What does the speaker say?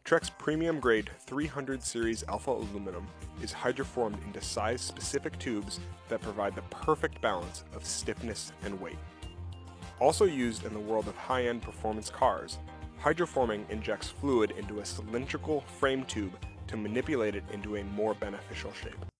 Trek's premium grade 300 series alpha aluminum is hydroformed into size-specific tubes that provide the perfect balance of stiffness and weight. Also used in the world of high-end performance cars, hydroforming injects fluid into a cylindrical frame tube to manipulate it into a more beneficial shape.